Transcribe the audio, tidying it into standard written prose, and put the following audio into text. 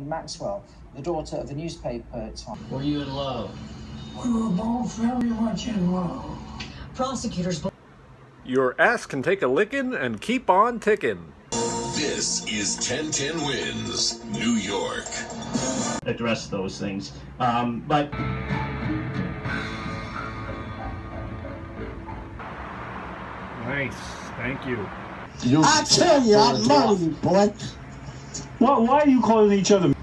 Maxwell, the daughter of the newspaper Time. Were you in love? We were both very much in love. Prosecutors. Your ass can take a licking and keep on ticking. This is 1010 Wins, New York. Address those things, but Nice, thank you. I tell you, I love you, boy. Why are you calling each other